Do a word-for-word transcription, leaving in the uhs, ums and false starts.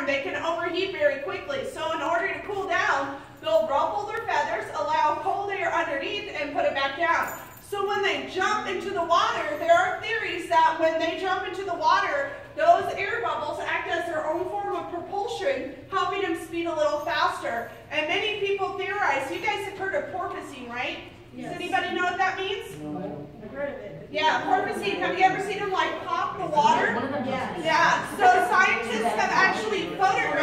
time, they can overheat very quickly. So in order to cool down, they'll ruffle their feathers, allow cold air underneath, and put it back down. So when they jump into the water, there are theories that when they jump into the water, those air bubbles act as their own form of propulsion, helping them speed a little faster. And many people theorize, you guys have heard of porpoising, right? Yes. Does anybody know what that means? No. I've heard of it. Yeah, porpoising. Have you ever seen them like pop the water? Yes. Yeah. So scientists have actually photographed